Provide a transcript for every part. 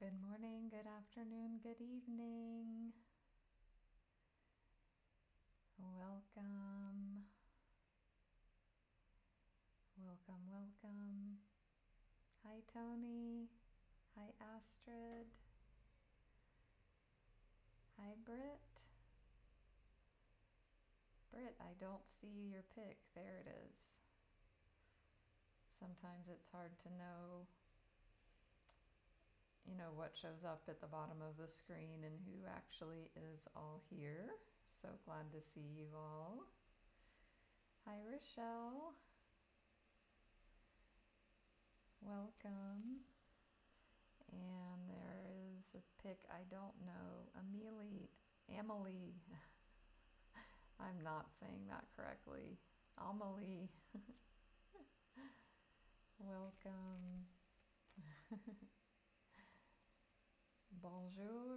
Good morning, good afternoon, good evening. Welcome, welcome, welcome. Hi, Tony. Hi, Astrid. Hi, Britt. Britt, I don't see your pic. There it is. Sometimes it's hard to know, what shows up at the bottom of the screen and who actually is all here. So glad to see you all. Hi, Rochelle. Welcome. And there is a pic, I don't know, Amelie. I'm not saying that correctly. Amelie. Welcome. Bonjour,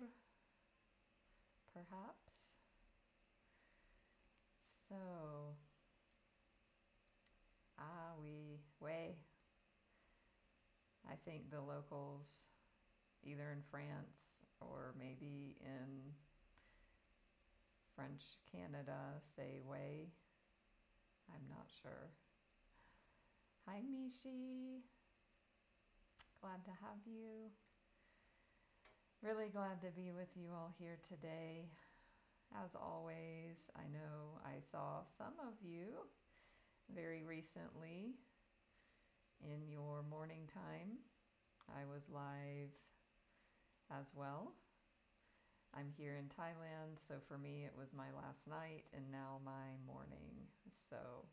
perhaps. So, way. I think the locals, either in France or maybe in French Canada, say way. I'm not sure. Hi, Mishi. Glad to have you. Really glad to be with you all here today. As always, I know I saw some of you very recently in your morning time. I was live as well. I'm here in Thailand, so for me it was my last night and now my morning. So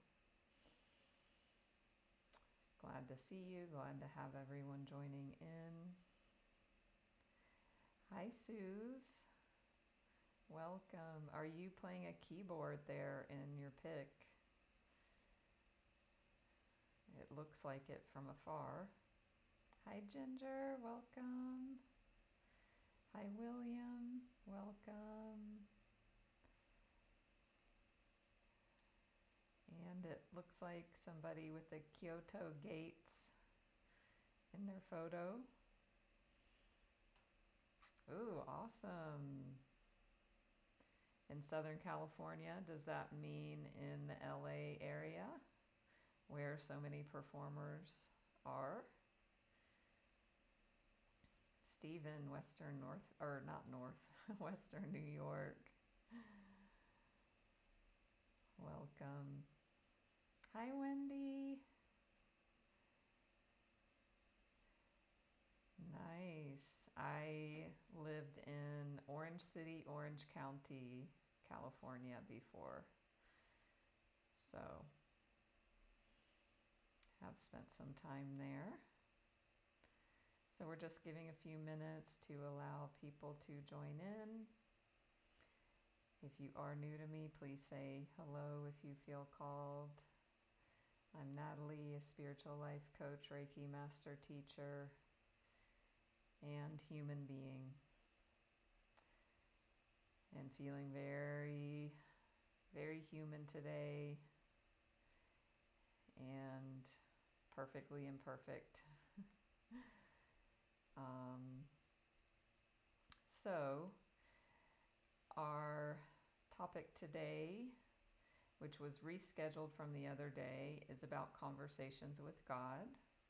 glad to see you, glad to have everyone joining in. Hi, Suze. Welcome. Are you playing a keyboard there in your pic? It looks like it from afar. Hi, Ginger. Welcome. Hi, William. Welcome. And it looks like somebody with the Kyoto gates in their photo. Ooh, awesome. In Southern California, does that mean in the LA area where so many performers are? Stephen, Western North, or not North, Western New York. Welcome. Hi, Wendy. Nice. I lived in Orange City, Orange County, California before. So, have spent some time there. So we're just giving a few minutes to allow people to join in. If you are new to me, please say hello if you feel called. I'm Natalie, a spiritual life coach, Reiki master teacher, and human being. And feeling very, very human today and perfectly imperfect. So our topic today, which was rescheduled from the other day, is about conversations with God.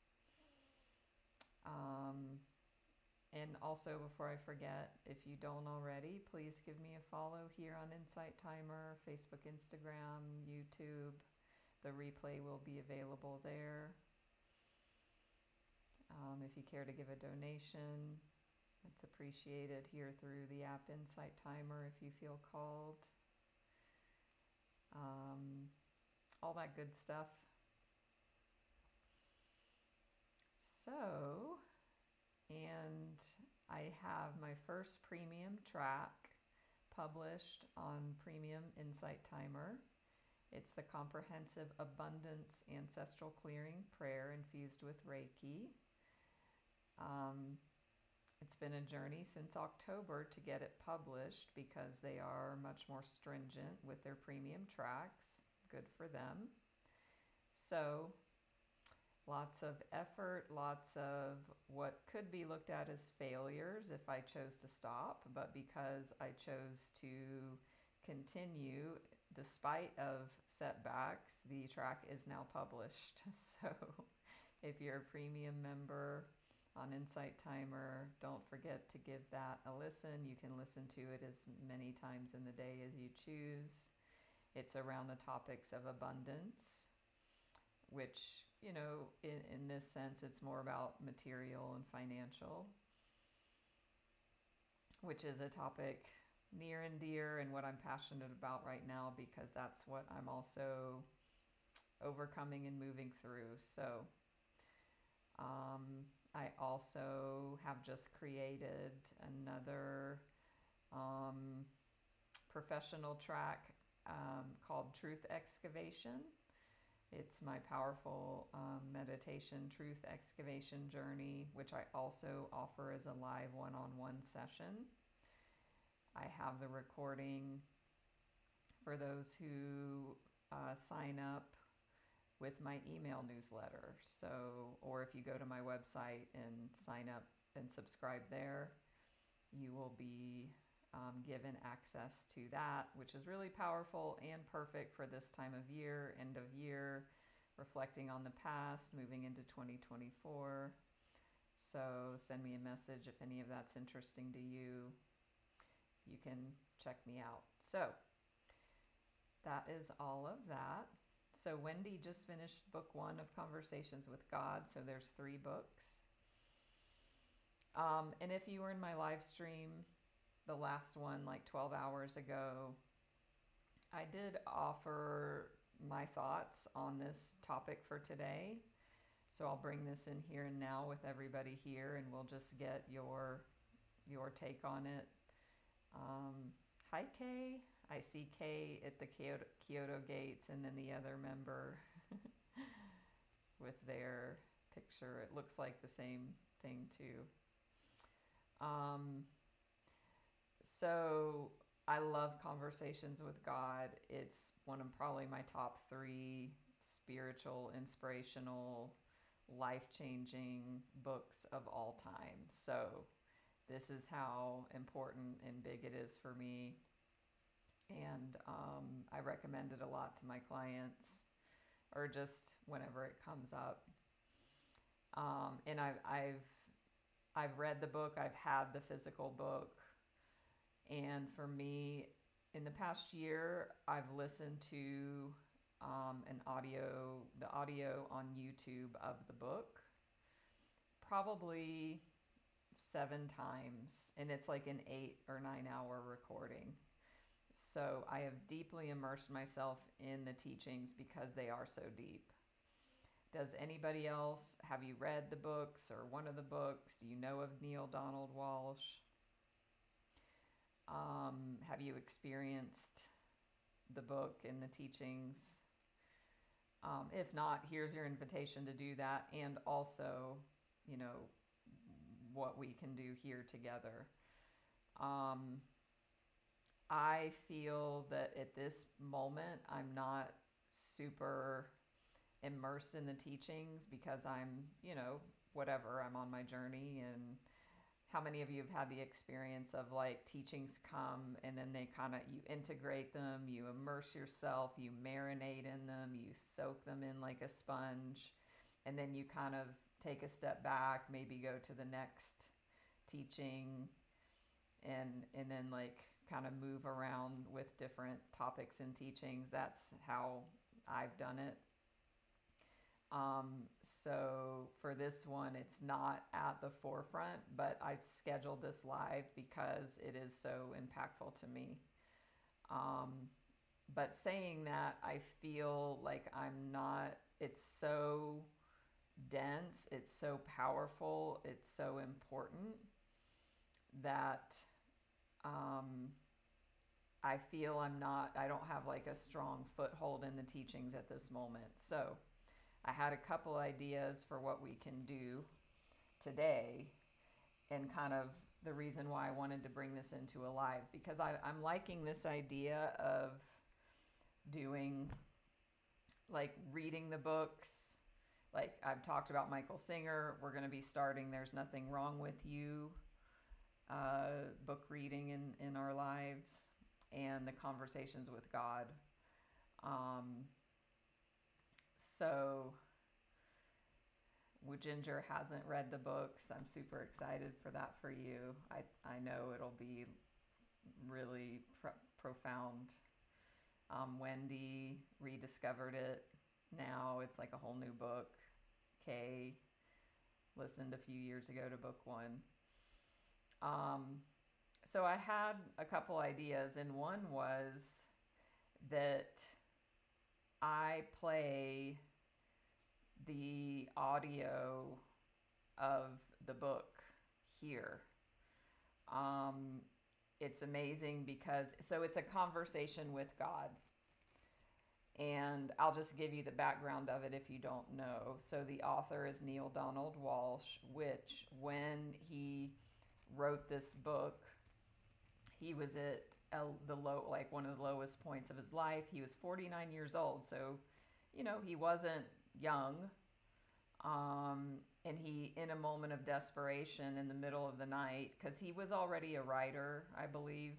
And also, before I forget, if you don't already, please give me a follow here on Insight Timer, Facebook, Instagram, YouTube. The replay will be available there. If you care to give a donation, it's appreciated here through the app Insight Timer if you feel called. All that good stuff. So, and I have my first premium track published on Premium Insight Timer. It's the Comprehensive Abundance Ancestral Clearing Prayer infused with Reiki. It's been a journey since October to get it published because they are much more stringent with their premium tracks. Good for them. So lots of effort, lots of what could be looked at as failures if I chose to stop, but because I chose to continue despite of setbacks, the track is now published. So if you're a premium member on Insight Timer, don't forget to give that a listen. You can listen to it as many times in the day as you choose. It's around the topics of abundance, which, in this sense, it's more about material and financial, which is a topic near and dear and what I'm passionate about right now, because that's what I'm also overcoming and moving through. So I also have just created another professional track called Truth Excavation. It's my powerful meditation truth excavation journey, which I also offer as a live one-on-one session. I have the recording for those who sign up with my email newsletter. So, or if you go to my website and sign up and subscribe there, you will be given access to that, which is really powerful and perfect for this time of year, end of year, reflecting on the past, moving into 2024. So send me a message if any of that's interesting to you. You can check me out. So that is all of that. So Wendy just finished book 1 of Conversations with God. So there's 3 books. And if you were in my live stream, the last one, like 12 hours ago, I did offer my thoughts on this topic for today. So I'll bring this in here and now with everybody here, and we'll just get your take on it. Hi, Kay. I see Kay at the Kyoto gates, and then the other member with their picture. It looks like the same thing too. So I love Conversations with God. It's one of probably my top 3 spiritual, inspirational, life-changing books of all time. So this is how important and big it is for me. And I recommend it a lot to my clients, or just whenever it comes up. And I've read the book. I've had the physical book. And for me, in the past year, I've listened to the audio on YouTube of the book probably 7 times, and it's like an 8 or 9 hour recording. So I have deeply immersed myself in the teachings because they are so deep. Does anybody else, have you read the books or one of the books? Do you know of Neale Donald Walsch? Have you experienced the book and the teachings? If not, here's your invitation to do that, and also, what we can do here together. I feel that at this moment, I'm not super immersed in the teachings because I'm, whatever, I'm on my journey. And how many of you have had the experience of like teachings come and then they you integrate them, you immerse yourself, you marinate in them, you soak them in like a sponge, and then you kind of take a step back, maybe go to the next teaching, and then like kind of move around with different topics and teachings. That's how I've done it. So for this one, it's not at the forefront, but I scheduled this live because it is so impactful to me. But saying that, I feel like it's so dense, it's so powerful, it's so important that I feel I don't have like a strong foothold in the teachings at this moment. So I had a couple ideas for what we can do today, and kind of the reason why I wanted to bring this into a live, because I'm liking this idea of doing, like, reading the books, like I've talked about Michael Singer. We're going to be starting There's Nothing Wrong with You book reading in our lives, and the Conversations with God. So Ginger hasn't read the books. I'm super excited for that for you. I know it'll be really profound. Wendy rediscovered it. Now it's like a whole new book. Kay listened a few years ago to book one. So I had a couple ideas, and one was that I play the audio of the book here. It's amazing because, so it's a conversation with God. And I'll just give you the background of it if you don't know. So the author is Neale Donald Walsch, which when he wrote this book, he was at one of the lowest points of his life. He was 49 years old, so he wasn't young. And he, in a moment of desperation in the middle of the night, because he was already a writer, I believe,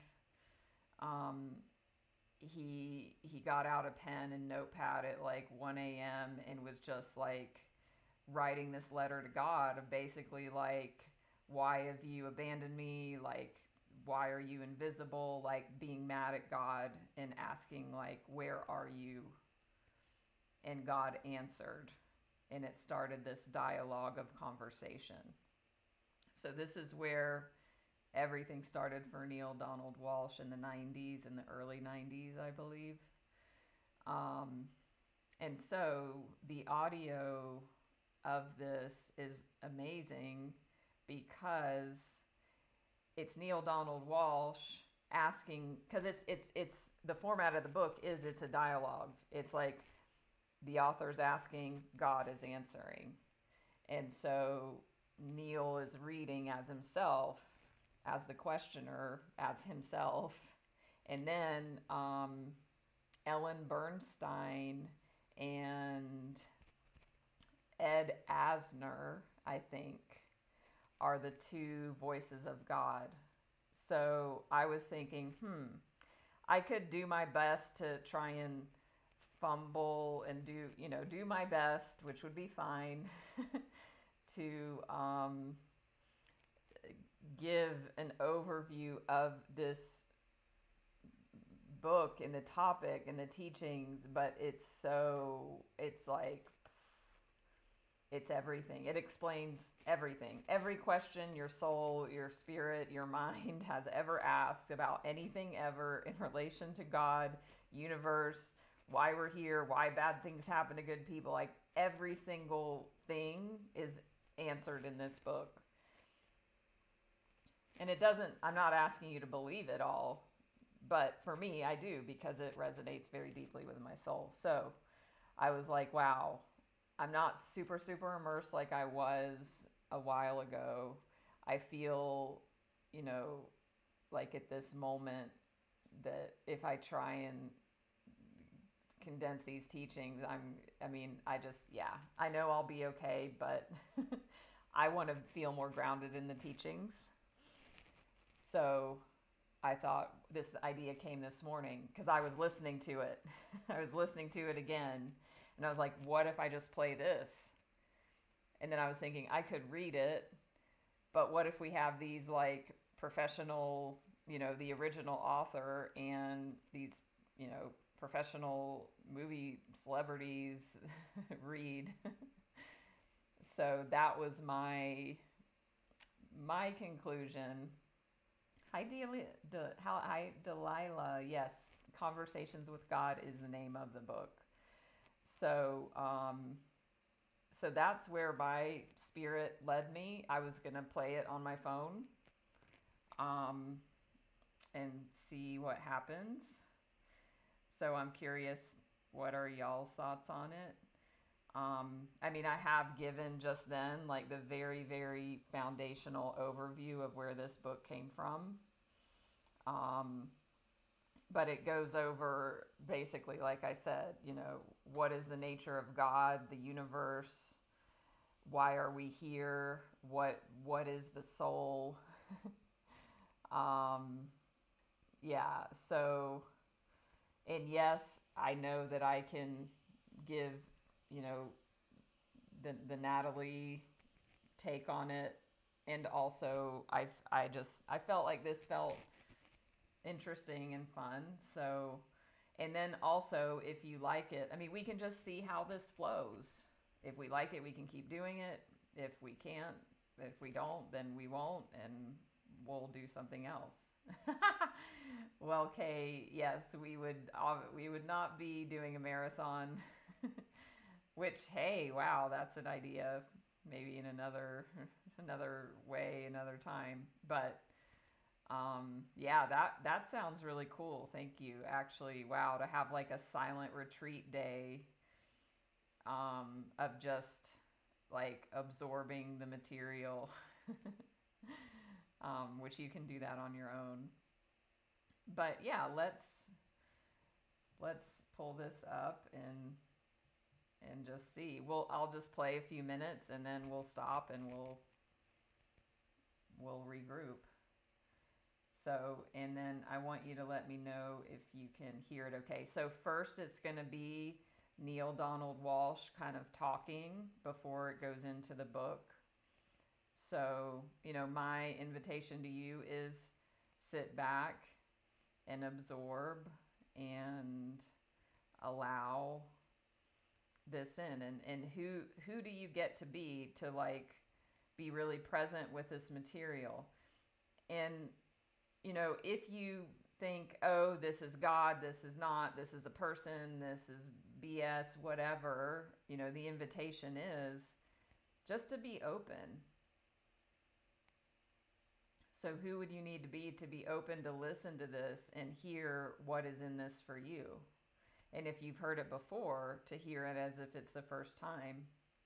he got out a pen and notepad at like 1 a.m. and was just like writing this letter to God of basically like, why have you abandoned me? Like, why are you invisible? Like being mad at God and asking like, where are you? And God answered. And it started this dialogue of conversation. So this is where everything started for Neale Donald Walsch in the 90s, in the early 90s, I believe. And so the audio of this is amazing because it's Neale Donald Walsch asking, because it's the format of the book is it's a dialogue. It's like the author's asking, God is answering. And so Neale is reading as himself, as the questioner, as himself. And then Ellen Bernstein and Ed Asner, I think, are the two voices of God. So I was thinking, I could do my best to try and fumble and do my best, which would be fine, to give an overview of this book and the topic and the teachings, but it's everything. It explains everything. Every question your soul, your spirit, your mind has ever asked about anything ever in relation to God, universe, why we're here, why bad things happen to good people, like every single thing is answered in this book. And I'm not asking you to believe it all, but for me, I do, because it resonates very deeply with my soul. So I was like, wow, I'm not super, super immersed like I was a while ago. I feel, like at this moment that if I try and condense these teachings, I know I'll be okay, but I want to feel more grounded in the teachings. So I thought this idea came this morning because I was listening to it. I was listening to it again, and I was like, what if I just play this? And then I was thinking I could read it, but what if we have these like professional, the original author and these, professional movie celebrities read. So that was my conclusion. Hi, Delilah. Yes, Conversations with God is the name of the book. So, so that's where my spirit led me. I was going to play it on my phone, and see what happens. So I'm curious, what are y'all's thoughts on it? I have given just then like the very, very foundational overview of where this book came from. But it goes over basically, like I said, what is the nature of God, the universe, why are we here? What is the soul? um, yeah, so, and yes, I know that I can give, you know, the Natalie take on it, and also I felt like this felt interesting and fun. So, and then also if you like it, I mean, we can just see how this flows. If we like it, we can keep doing it. If we can't, if we don't, then we won't, and we'll do something else. Well, Kay, yes, we would not be doing a marathon. Which, hey, wow, that's an idea. Maybe in another way, another time. But yeah, that sounds really cool. Thank you. Actually, wow, to have like a silent retreat day of just like absorbing the material, which you can do that on your own. But yeah, let's pull this up and just see. I'll just play a few minutes and then we'll stop and we'll regroup. So, and then I want you to let me know if you can hear it okay. So first it's going to be Neale Donald Walsch kind of talking before it goes into the book. So, my invitation to you is sit back and absorb and allow this in. And who do you get to like be really present with this material? And if you think, oh, this is God, this is not, this is a person, this is BS, whatever, the invitation is just to be open. So who would you need to be open to listen to this and hear what is in this for you? And if you've heard it before, to hear it as if it's the first time.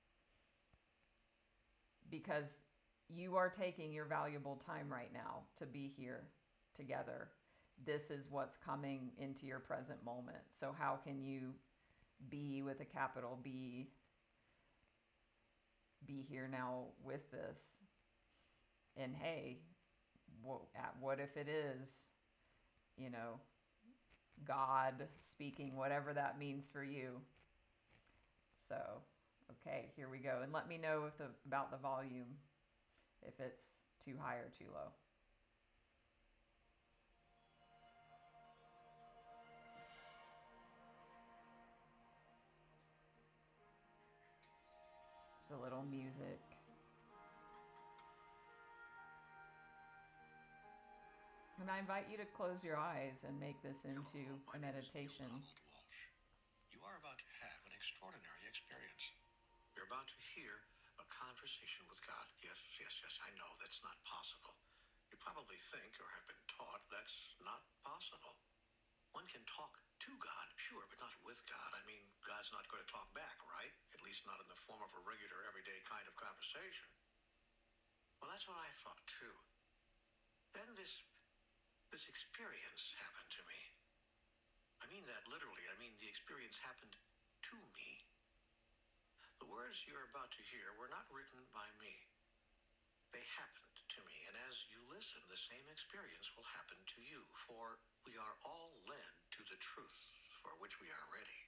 Because you are taking your valuable time right now to be here together. This is what's coming into your present moment. So how can you be with a capital B, be here now with this? And hey, what if it is, God speaking, whatever that means for you. So, okay, here we go. And let me know about the volume, if it's too high or too low. There's a little music. And I invite you to close your eyes and make this into a meditation. Neale Donald Walsch. You are about to have an extraordinary experience. You're about to hear a conversation with God. Yes, I know that's not possible. You probably think or have been taught that's not possible. One can talk to God, sure, but not with God. I mean, God's not going to talk back, right? At least not in the form of a regular, everyday kind of conversation. Well, that's what I thought, too. Then this experience happened to me. I mean that literally. I mean, the experience happened to me. The words you're about to hear were not written by me. They happened to me, and as you listen, the same experience will happen to you, for we are all led to the truth for which we are ready.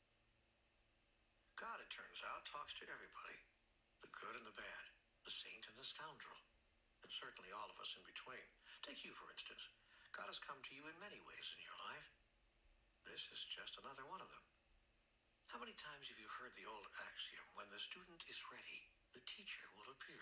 God, it turns out, talks to everybody, the good and the bad, the saint and the scoundrel, and certainly all of us in between. Take you, for instance. God has come to you in many ways in your life. This is just another one of them. How many times have you heard the old axiom, when the student is ready, the teacher will appear?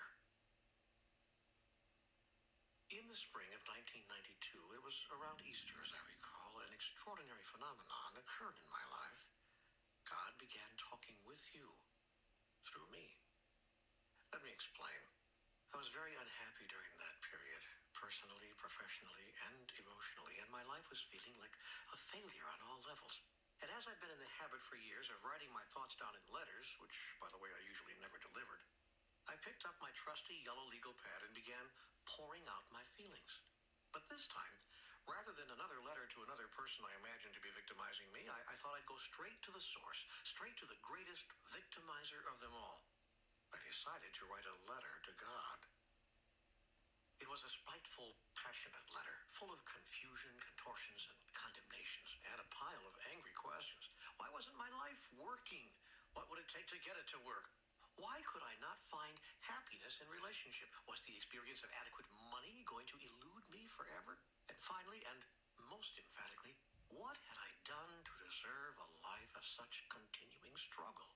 In the spring of 1992, it was around Easter, as I recall, an extraordinary phenomenon occurred in my life. God began talking with you through me. Let me explain. I was very unhappy during that period, personally, professionally, and emotionally, and my life was feeling like a failure on all levels. And as I've been in the habit for years of writing my thoughts down in letters, which, by the way, I usually never delivered, I picked up my trusty yellow legal pad and began pouring out my feelings. But this time, rather than another letter to another person I imagined to be victimizing me, I thought I'd go straight to the source, straight to the greatest victimizer of them all. I decided to write a letter to God. It was a spiteful, passionate letter, full of confusion, contortions, and condemnations, and a pile of angry questions. Why wasn't my life working? What would it take to get it to work? Why could I not find happiness in relationship? Was the experience of adequate money going to elude me forever? And finally, and most emphatically, what had I done to deserve a life of such continuing struggle?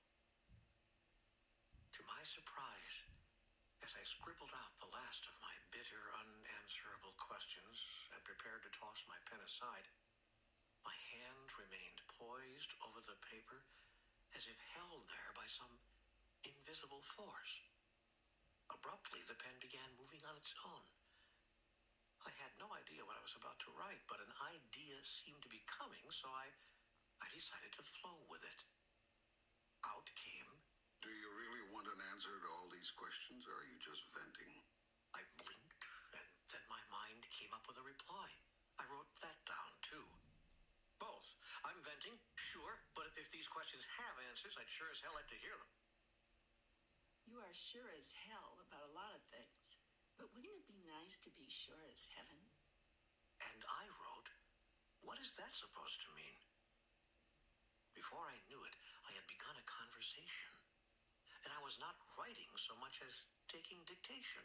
To my surprise, as I scribbled out the last of my bitter, unanswerable questions and prepared to toss my pen aside, my hand remained poised over the paper as if held there by some invisible force. Abruptly, the pen began moving on its own. I had no idea what I was about to write, but an idea seemed to be coming, so I decided to flow with it. Out came, "Do you really want an answer to all these questions, or are you just venting?" I blinked, and then my mind came up with a reply. I wrote that down, too. Both. I'm venting, sure, but if these questions have answers, I'd sure as hell like to hear them. You are sure as hell about a lot of things, but wouldn't it be nice to be sure as heaven? And I wrote, what is that supposed to mean? Before I knew it, I had begun a conversation, and I was not writing so much as taking dictation.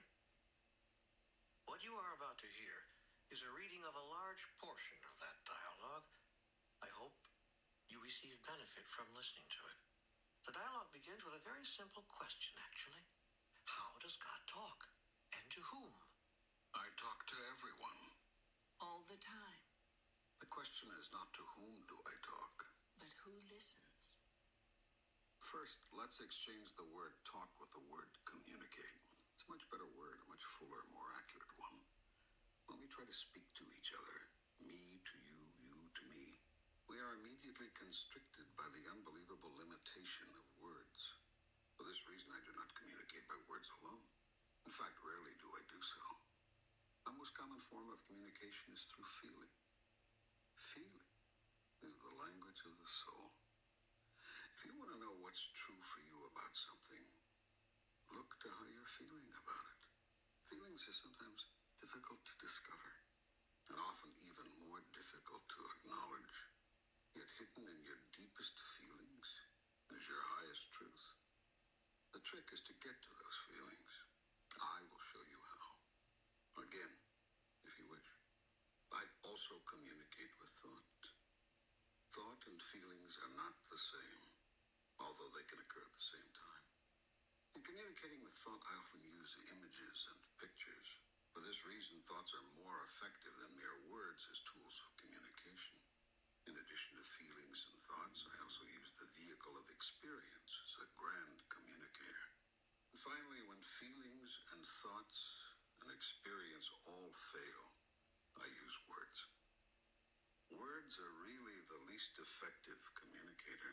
What you are about to hear is a reading of a large portion of that dialogue. I hope you receive benefit from listening to it. The dialogue begins with a very simple question, actually. How does God talk? And to whom? I talk to everyone. All the time. The question is not to whom do I talk. But who listens? First, let's exchange the word talk with the word communicate. It's a much better word, a much fuller, more accurate one. When we try to speak to each other, me to you, you to me, we are immediately constricted by the unbelievable limitation of words. For this reason, I do not communicate by words alone. In fact, rarely do I do so. The most common form of communication is through feeling. Feeling is the language of the soul. If you want to know what's true for you about something, look to how you're feeling about it. Feelings are sometimes difficult to discover, and often even more difficult to acknowledge. Yet hidden in your deepest feelings is your highest truth. The trick is to get to those feelings. I will show you how. Again, if you wish. I also communicate with thought. Thought and feelings are not the same, although they can occur at the same time. In communicating with thought, I often use images and pictures. For this reason, thoughts are more effective than mere words as tools of communication. In addition to feelings and thoughts, I also use the vehicle of experience as a grand communicator. And finally, when feelings and thoughts and experience all fail, I use words. Words are really the least effective communicator.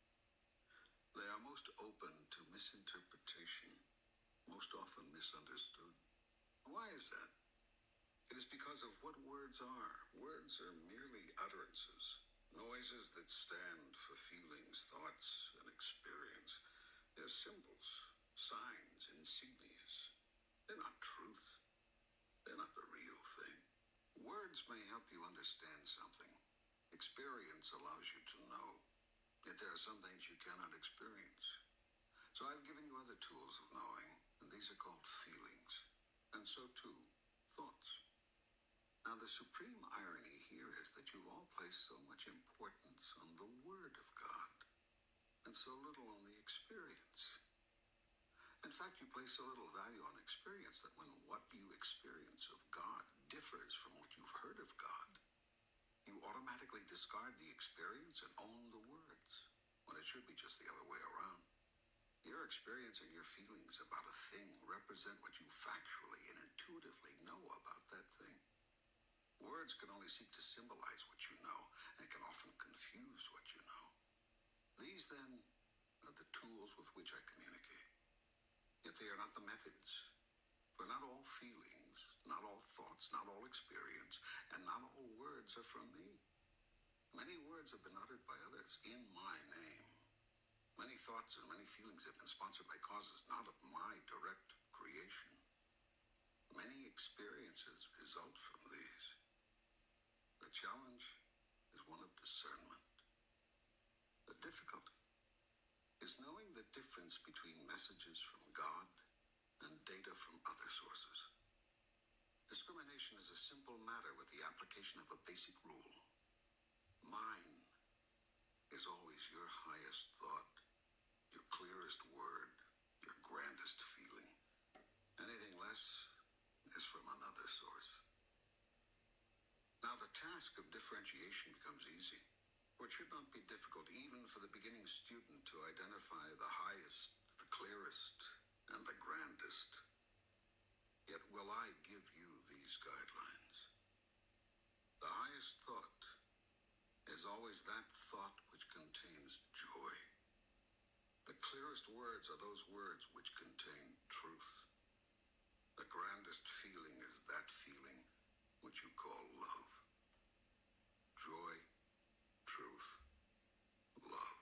They are most open to misinterpretation, most often misunderstood. Why is that? It is because of what words are. Words are merely utterances, noises that stand for feelings, thoughts, and experience. They're symbols, signs, insignias. They're not truth. They're not the real thing. Words may help you understand something. Experience allows you to know. Yet there are some things you cannot experience. So I've given you other tools of knowing, and these are called feelings. And so too, thoughts. Now the supreme irony here is that you've all placed so much importance on the Word of God, and so little on the experience. In fact, you place so little value on experience that when what you experience of God differs from what you've heard of God, you automatically discard the experience and own the words, when it should be just the other way around. Your experience and your feelings about a thing represent what you factually and intuitively know about that thing. Words can only seek to symbolize what you know, and can often confuse what you know. These, then, are the tools with which I communicate. Yet they are not the methods. For not all feelings, not all thoughts, not all experience, and not all words are from me. Many words have been uttered by others in my name. Many thoughts and many feelings have been sponsored by causes not of my direct creation. Many experiences result from these. The challenge is one of discernment. The difficulty is knowing the difference between messages from God and data from other sources. Discrimination is a simple matter with the application of a basic rule. Mine is always your highest thought, your clearest word, your grandest feeling. Anything less is from another source. Now the task of differentiation becomes easy, for it should not be difficult even for the beginning student to identify the highest, the clearest, and the grandest. Yet will I give you these guidelines. The highest thought is always that thought which contains joy. The clearest words are those words which contain truth. The grandest feeling is that feeling which you call love. Joy, truth, love.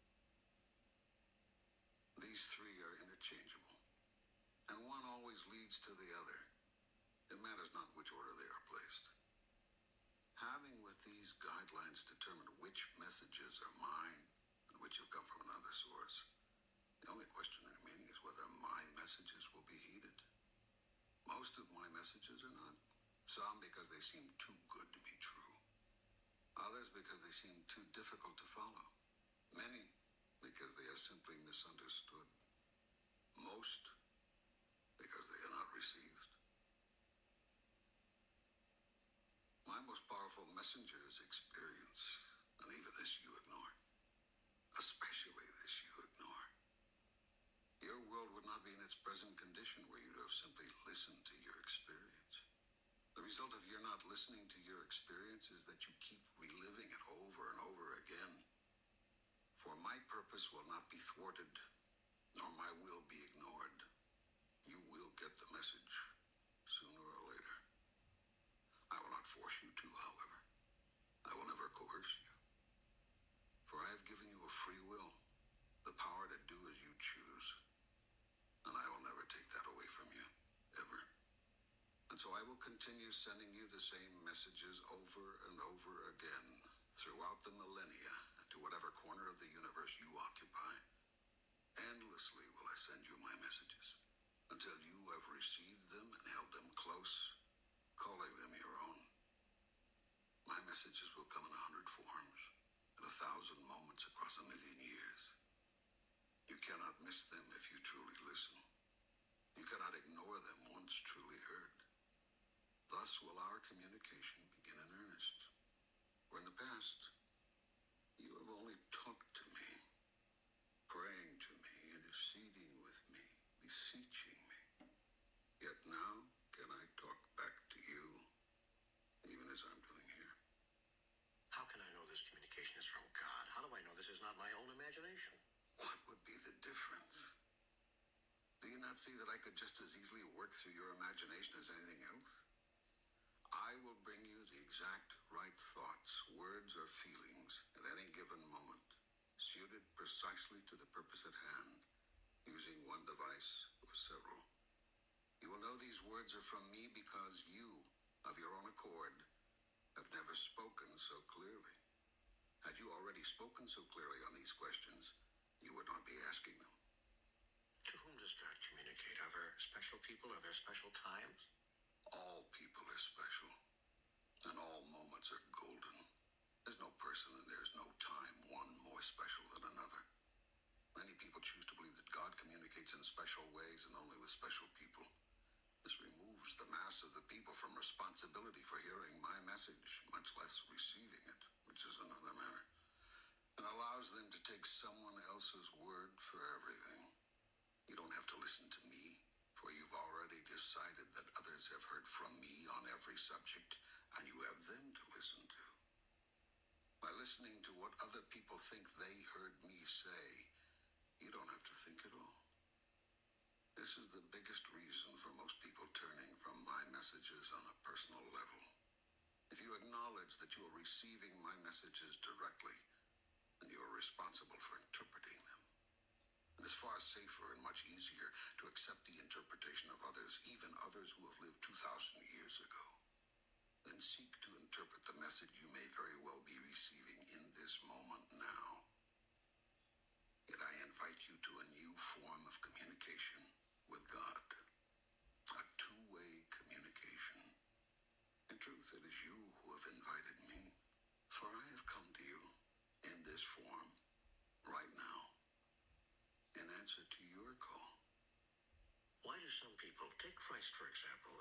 These three are interchangeable, and one always leads to the other. It matters not in which order they are placed. Having with these guidelines determined which messages are mine and which have come from another source, the only question remaining is whether my messages will be heeded. Most of my messages are not. Some because they seem too good to be true. Others because they seem too difficult to follow. Many because they are simply misunderstood. Most because they are not received. My most powerful messenger is experience, and even this you ignore. Especially this you ignore. Your world would not be in its present condition were you to have simply listened to your experience. The result of your not listening to your experience is that you keep reliving it over and over again. For my purpose will not be thwarted, nor my will be ignored. You will get the message sooner or later. I will not force you to, however. I will never coerce you. For I have given you a free will, the power to do as you choose. And I will never take that away from you, ever. And so I will continue sending you the same messages over and over again throughout the millennia to whatever corner of the universe you occupy. Endlessly will I send you my messages until you have received them and held them close, calling them your own. My messages will come in 100 forms, at 1,000 moments across 1,000,000 years. You cannot miss them if you truly listen. You cannot ignore them once truly heard. Thus will our communication begin in earnest. For in the past, you have only talked to me, praying to me, interceding with me, beseeching me. Yet now can I talk back to you, even as I'm doing here. How can I know this communication is from God? How do I know this is not my own imagination? What would be the difference? Do you not see that I could just as easily work through your imagination as anything else? I will bring you the exact right thoughts, words, or feelings at any given moment, suited precisely to the purpose at hand, using one device or several. You will know these words are from me because you, of your own accord, have never spoken so clearly. Had you already spoken so clearly on these questions, you would not be asking them. To whom does God communicate? Are there special people? Are there special times? All people are special, and all moments are golden. There's no person and there's no time, one more special than another. Many people choose to believe that God communicates in special ways and only with special people. This removes the mass of the people from responsibility for hearing my message, much less receiving it, which is another matter, and allows them to take someone else's word for everything. You don't have to listen to me, for you've already decided that others have heard from me on every subject, and you have them to listen to. By listening to what other people think they heard me say, you don't have to think at all. This is the biggest reason for most people turning from my messages on a personal level. If you acknowledge that you are receiving my messages directly, then you are responsible for interpreting them. It is far safer and much easier to accept the interpretation of others, even others who have lived 2,000 years ago, than seek to interpret the message you may very well be receiving in this moment now. Yet I invite you to a new form of communication with God, a two-way communication. In truth, it is you who have invited me, for I have come to you in this form right now, in answer to your call. Why do some people, take Christ for example,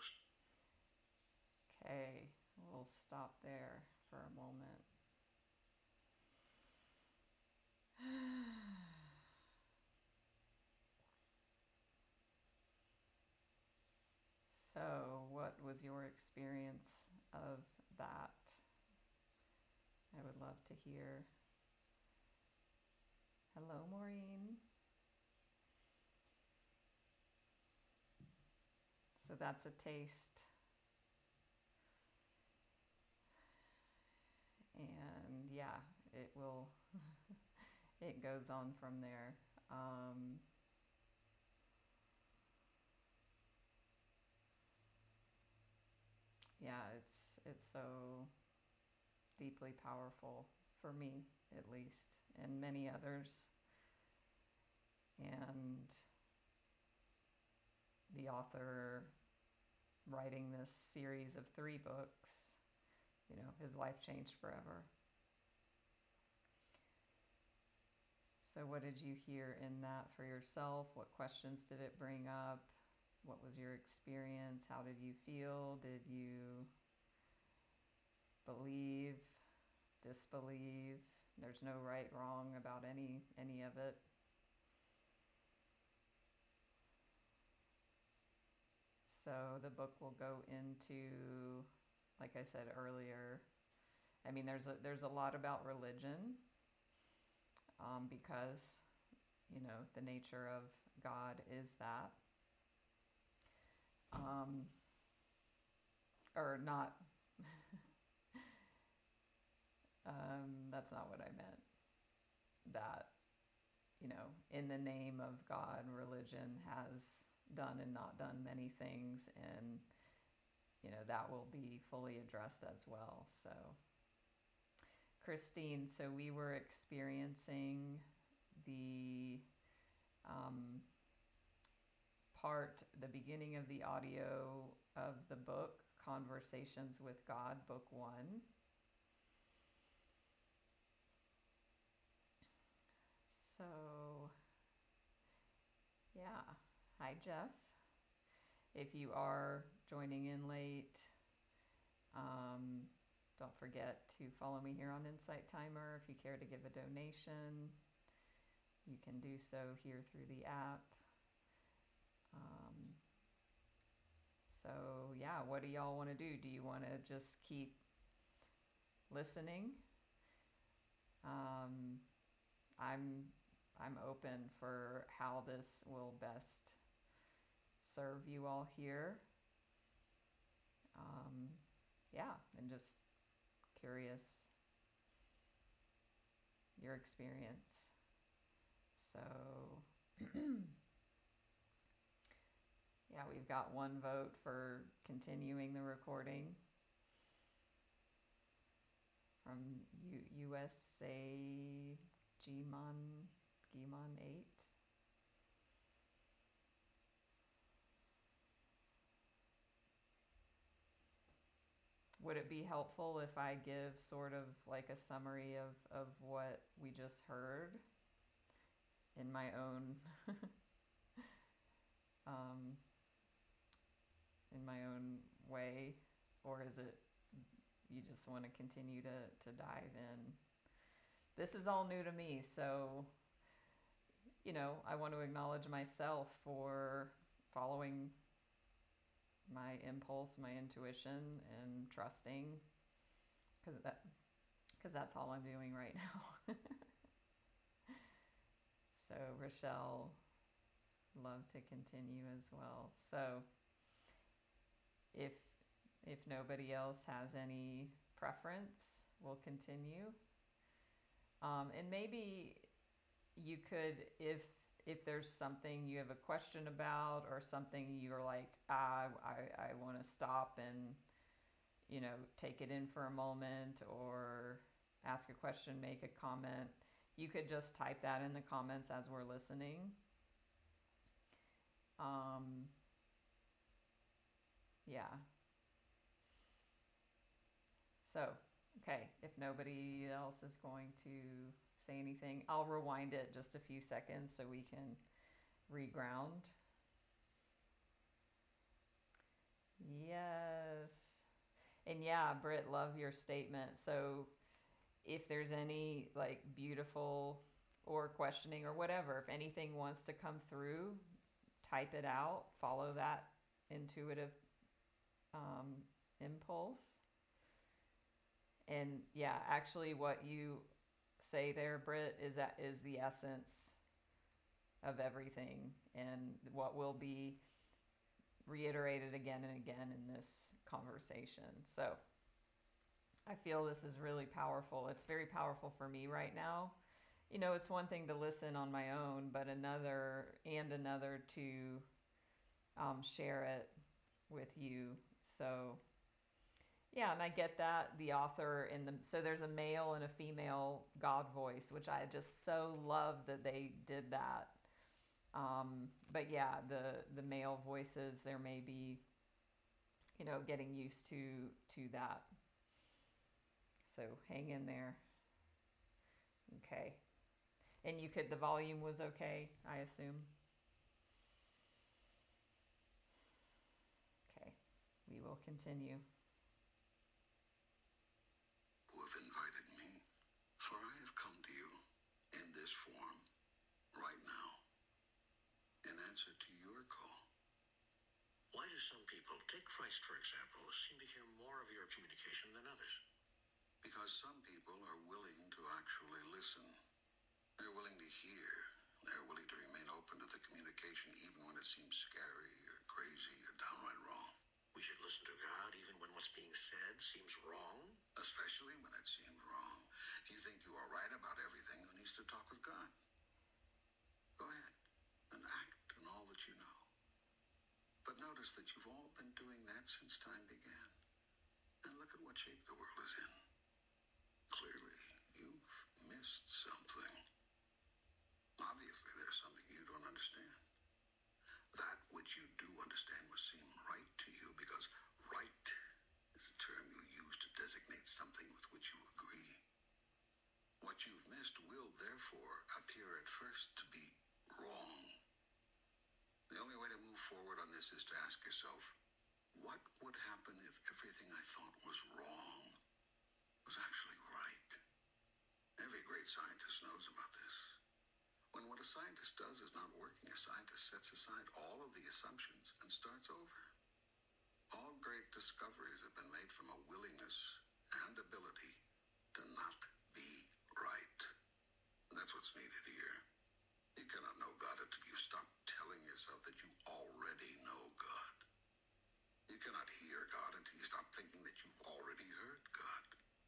Okay, we'll stop there for a moment. So, what was your experience of that? I would love to hear. Hello, Maureen. So that's a taste. And yeah, it will, it goes on from there. Yeah, it's so deeply powerful for me, at least, and many others. And the author writing this series of 3 books, you know, his life changed forever. So what did you hear in that for yourself? What questions did it bring up? What was your experience? How did you feel? Did you believe, disbelieve? There's no right, wrong about any of it. So the book will go into, like I said earlier, I mean, there's a lot about religion, because, you know, the nature of God is that. Or not, that's not what I meant. That, you know, in the name of God, religion has done and not done many things, and, you know, that will be fully addressed as well. So, Christine, so we were experiencing the the beginning of the audio of the book, Conversations with God, Book 1. So, yeah. Hi, Jeff. If you are joining in late, don't forget to follow me here on Insight Timer. If you care to give a donation, you can do so here through the app. So yeah, what do y'all want to do? Do you want to just keep listening? I'm open for how this will best serve you all here. Yeah, and just curious your experience. So yeah, we've got 1 vote for continuing the recording from USA Gmon 8. Would it be helpful if I give sort of like a summary of what we just heard in my own in my own way, or is it you just want to continue to dive in? This is all new to me, so, you know, I want to acknowledge myself for following my impulse, my intuition, and trusting, because that's all I'm doing right now. So Rochelle, love to continue as well. So if nobody else has any preference, we'll continue. And maybe you could, if if there's something you have a question about, or something you're like, I want to stop and, take it in for a moment, or ask a question, make a comment, you could just type that in the comments as we're listening. Yeah. So, okay, if nobody else is going to say anything, I'll rewind it just a few seconds so we can reground. Yes. And yeah, Britt, love your statement. So if there's any like beautiful or questioning or whatever, if anything wants to come through, type it out, follow that intuitive impulse. And yeah, actually what you say there, Britt, is the essence of everything, and what will be reiterated again and again in this conversation. So I feel this is really powerful. It's very powerful for me right now. It's one thing to listen on my own, but another to share it with you. So yeah, and I get that the author so there's a male and a female God voice, which I just so love that they did that. But yeah, the male voices, there may be, getting used to that. So hang in there. Okay. And the volume was okay, I assume? Okay. We will continue. Who have invited me, for I have come to you in this form right now in answer to your call. Why do some people, take Christ for example, seem to hear more of your communication than others? Because some people are willing to actually listen. They're willing to hear. They're willing to remain open to the communication even when it seems scary or crazy or downright wrong. We should listen to God even when what's being said seems wrong? Especially when it seems wrong. If you think you are right about everything, who needs to talk with God? Go ahead and act in all that you know. But notice that you've all been doing that since time began. And look at what shape the world is in. Clearly, you've missed something. Obviously, there's something you don't understand. That which you do understand must seem right to you, because right is a term you use to designate something with which you agree. What you've missed will, therefore, appear at first to be wrong. The only way to move forward on this is to ask yourself, what would happen if everything I thought was wrong was actually right? Every great scientist knows about this. When what a scientist does is not working, a scientist sets aside all of the assumptions and starts over. All great discoveries have been made from a willingness and ability to not be right. And that's what's needed here. You cannot know God until you stop telling yourself that you already know God. You cannot hear God until you stop thinking that you've already heard God.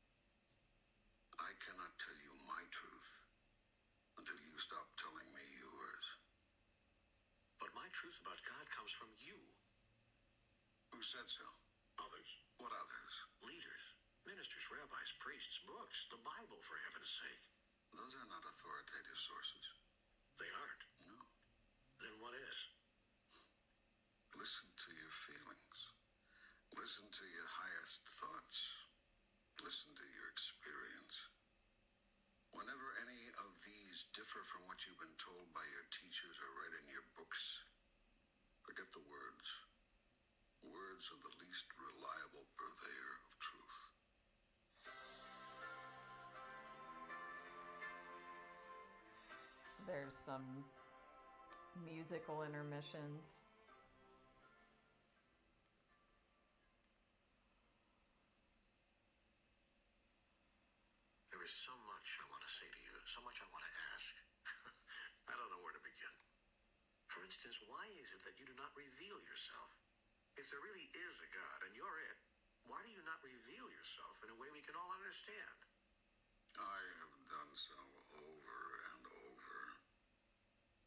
I cannot tell you my truth until you stop telling me yours. But my truth about God comes from you. Who said so? Others. What others? Leaders, ministers, rabbis, priests, books, the Bible, for heaven's sake. Those are not authoritative sources. They aren't? No. Then what is? Listen to your feelings. Listen to your highest thoughts. Listen to your experience. Whenever any of these differ from what you've been told by your teachers or read in your books, forget the words. Words are the least reliable purveyor of truth. There's some musical intermissions. There is so much I want to say to you, so much I want to ask. I don't know where to begin. For instance, why is it that you do not reveal yourself? If there really is a God and you're it, why do you not reveal yourself in a way we can all understand? I have done so over and over. I'm doing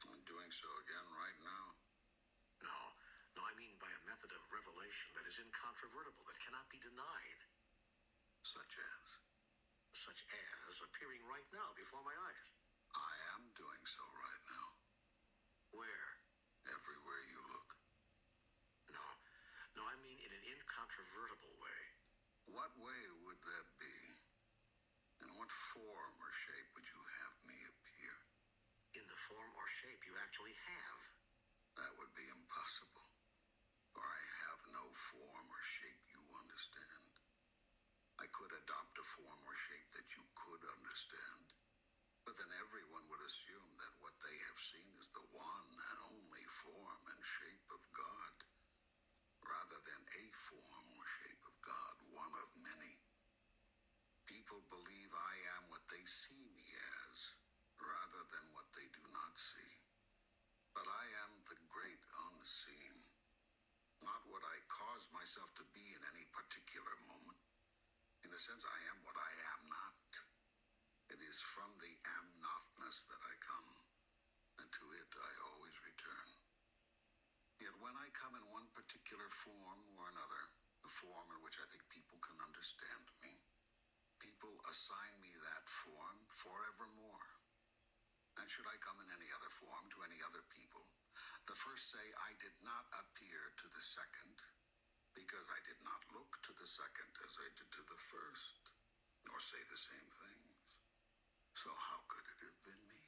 doing so again right now? No, no, I mean by a method of revelation that is incontrovertible, that cannot be denied. Such as? Such as appearing right now before my eyes. I am doing so right now. Where? Everywhere you look. No, no, I mean in an incontrovertible way. What way would that be? In what form or shape would you have me appear? In the form or shape you actually have. That would be impossible. For I have no form or shape you understand. I could adopt a form or shape that you could understand. But then everyone would assume that what they have seen is the one and only form and shape of God, rather than a form or shape of God, one of many. People believe I am what they see me as, rather than what they do not see. But I am the great unseen, not what I cause myself to be in any particular moment. In a sense, I am what I am not. It is from the am-notness that I come, and to it I always return. Yet when I come in one particular form or another, a form in which I think people can understand me, people assign me that form forevermore. And should I come in any other form to any other people, the first say I did not appear to the second, because I did not look to the second as I did to the first, nor say the same things. So how could it have been me?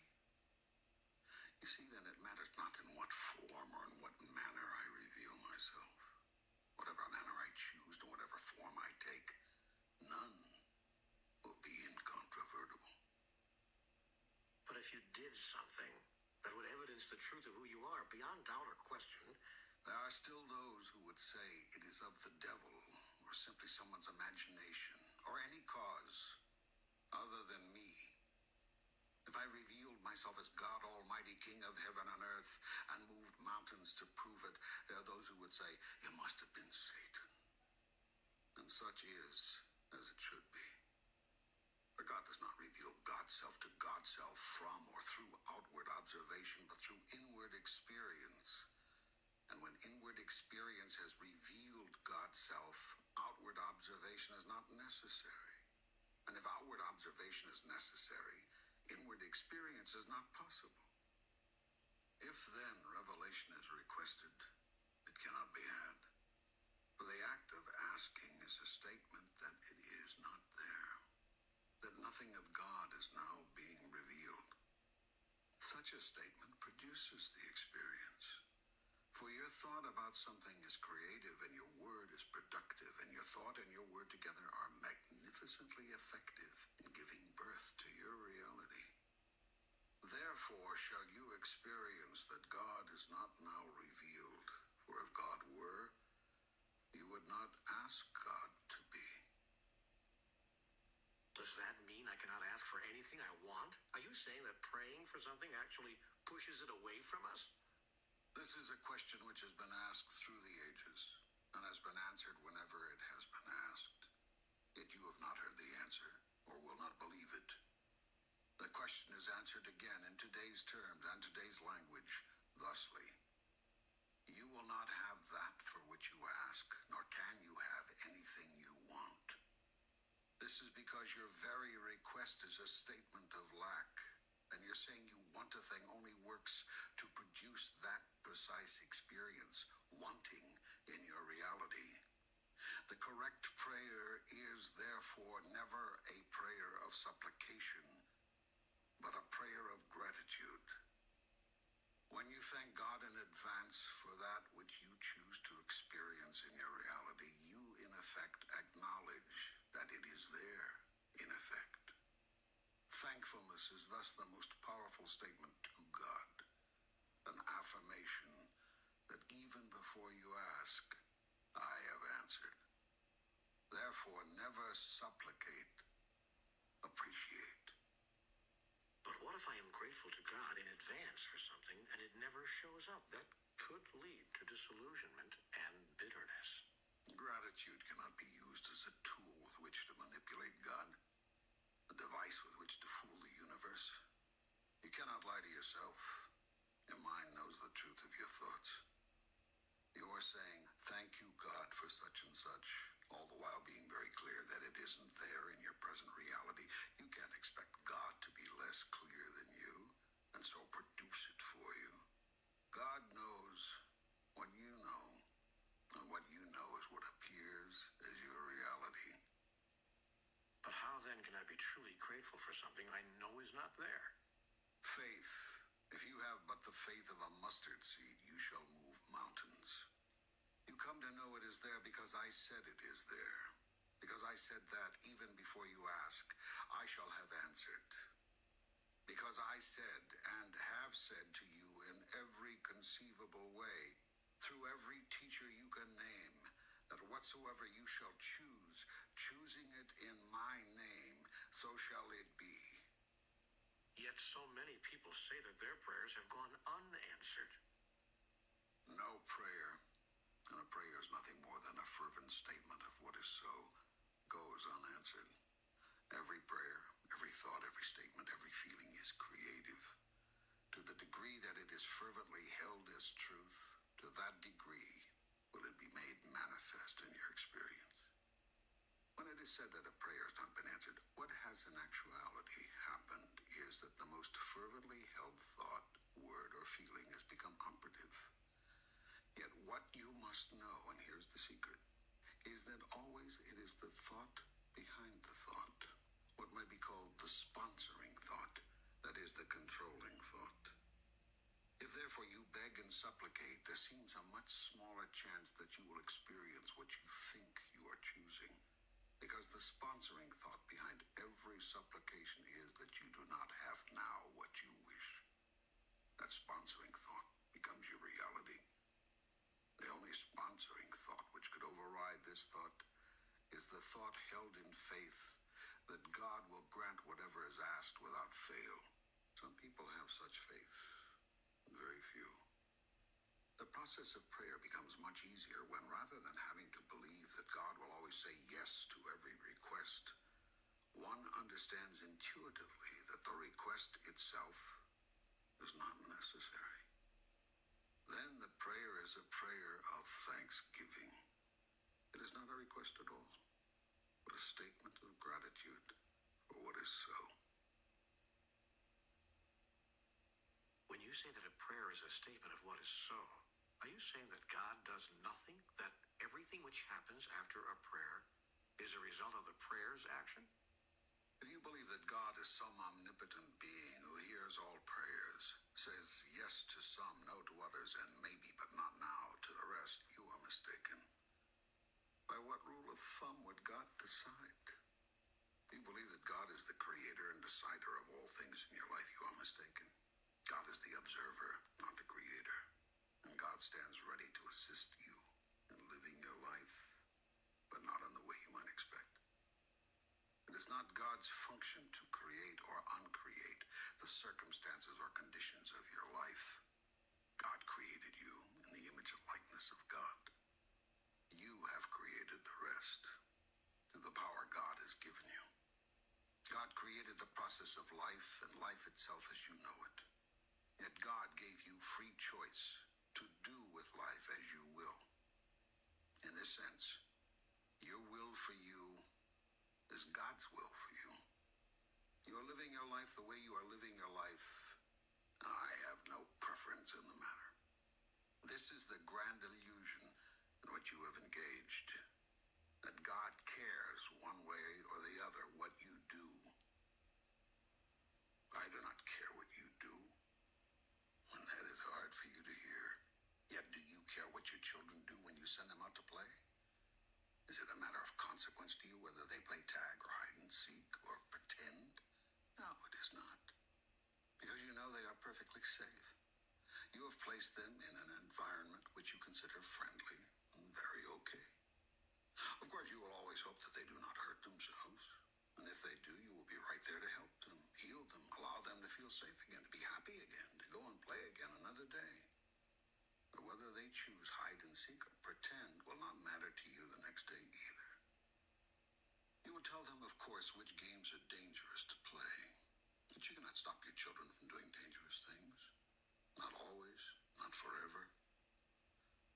You see, then it matters not in what form or in what manner I reveal myself. Whatever manner I choose and whatever form I take, none will be incontrovertible. But if you did something that would evidence the truth of who you are beyond doubt or question, there are still those who would say it is of the devil, or simply someone's imagination, or any cause other than me. If I revealed myself as God Almighty, King of heaven and earth, and moved mountains to prove it, there are those who would say, it must have been Satan. And such is as it should be. For God does not reveal God's self to God's self from or through outward observation, but through inward experience. And when inward experience has revealed God's self, outward observation is not necessary. And if outward observation is necessary, inward experience is not possible. If then revelation is requested, it cannot be had. For the act of asking is a statement that it is not there, that nothing of God is now being revealed. Such a statement produces the experience. For your thought about something is creative, and your word is productive, and your thought and your word together are magnificently effective in giving birth to your reality. Therefore shall you experience that God is not now revealed. For if God were, you would not ask God to be. does that mean I cannot ask for anything I want? Are you saying that praying for something actually pushes it away from us? This is a question which has been asked through the ages, and has been answered whenever it has been asked. Yet you have not heard the answer, or will not believe it. The question is answered again in today's terms and today's language, thusly. You will not have that for which you ask, nor can you have anything you want. This is because your very request is a statement of lack, and you're saying you want a thing only works to produce that precise experience, wanting in your reality. The correct prayer is therefore never a prayer of supplication, but a prayer of gratitude. When you thank God in advance for that which you choose to experience in your reality, you in effect acknowledge that it is there, in effect. Thankfulness is thus the most powerful statement to God, an affirmation that even before you ask, I have answered. Therefore, never supplicate, appreciate. But what if I am grateful to God in advance for something and it never shows up? That could lead to disillusionment and bitterness. Gratitude cannot be used as a tool with which to manipulate God, a device with which to fool the universe. You cannot lie to yourself, your mind thoughts. You are saying, thank you, God, for such and such, all the while being very clear that it isn't there in your present reality. You can't expect God to be less clear than you, and so produce it for you. God knows what you know, and what you know is what appears as your reality. But how then can I be truly grateful for something I know is not there? Faith. If you have but the faith of a mustard seed, you shall move mountains. You come to know it is there because I said it is there. Because I said that even before you ask, I shall have answered. Because I said and have said to you in every conceivable way, through every teacher you can name, that whatsoever you shall choose, choosing it in my name, so shall it be. Yet so many people say that their prayers have gone unanswered. No prayer, and a prayer is nothing more than a fervent statement of what is so, goes unanswered. Every prayer, every thought, every statement, every feeling is creative. To the degree that it is fervently held as truth, to that degree will it be made manifest in your experience. When it is said that a prayer has not been answered, what has in actuality happened is that the most fervently held thought, word, or feeling has become operative. Yet what you must know, and here's the secret, is that always it is the thought behind the thought, what might be called the sponsoring thought, that is the controlling thought. If therefore you beg and supplicate, there seems a much smaller chance that you will experience what you think you are choosing, because the sponsoring thought behind every supplication is that you do not have now what you wish. That sponsoring thought becomes your reality. The only sponsoring thought which could override this thought is the thought held in faith that God will grant whatever is asked without fail. Some people have such faith, very few. The process of prayer becomes much easier when, rather than having to believe that God will always say yes to every request, one understands intuitively that the request itself is not necessary. Then the prayer is a prayer of thanksgiving. It is not a request at all, but a statement of gratitude for what is so. When you say that a prayer is a statement of what is so, are you saying that God does nothing? That everything which happens after a prayer is a result of the prayer's action? If you believe that God is some omnipotent being who hears all prayers, says yes to some, no to others, and maybe but not now to the rest, you are mistaken. By what rule of thumb would God decide? If you believe that God is the creator and decider of all things in your life, you are mistaken. God is the observer, not the creator. And God stands ready to assist you in living your life, but not in the way you might expect. It is not God's function to create or uncreate the circumstances or conditions of your life. God created you in the image and likeness of God. You have created the rest through the power God has given you. God created the process of life and life itself as you know it. Yet God gave you free choice to do with life as you will. In this sense, your will for you is God's will for you. You are living your life the way you are living your life. I have no preference in the matter. This is the grand illusion in which you have engaged, that God cares one way or the other what you do. I do not care what you do, and that is hard for you to hear. Yet do you care what your children do when you send them out to play? Is it a matter of consequence to you whether they play tag or hide and seek or pretend? No, it is not. Because you know they are perfectly safe. You have placed them in an environment which you consider friendly and very okay. Of course, you will always hope that they do not hurt themselves. And if they do, you will be right there to help them, heal them, allow them to feel safe again, to be happy again, to go and play again another day. But whether they choose hide and seek or pretend will not matter to you the next day either. You will tell them, of course, which games are dangerous to play. But you cannot stop your children from doing dangerous things. Not always, not forever.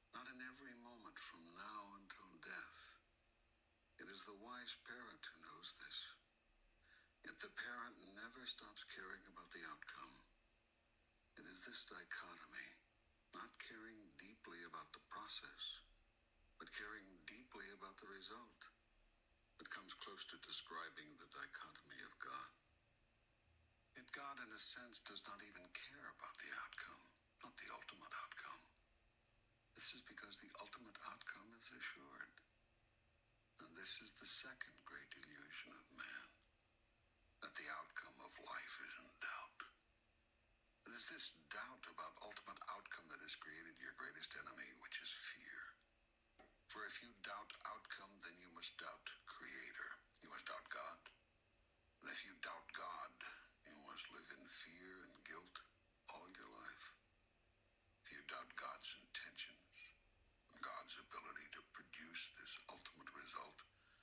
not in every moment from now until death. It is the wise parent who knows this. Yet the parent never stops caring about the outcome. It is this dichotomy, not caring deeply about the process, but caring deeply about the result, that comes close to describing the dichotomy of God. Yet God, in a sense, does not even care about the outcome, not the ultimate outcome. This is because the ultimate outcome is assured. And this is the second great illusion of man, that the outcome of life is in doubt. It is this doubt about ultimate outcome that has created your greatest enemy, which is fear. For if you doubt outcome, then you must doubt Creator. You must doubt God. And if you doubt God, you must live in fear and guilt all your life. If you doubt God's intentions, God's ability to produce this ultimate result,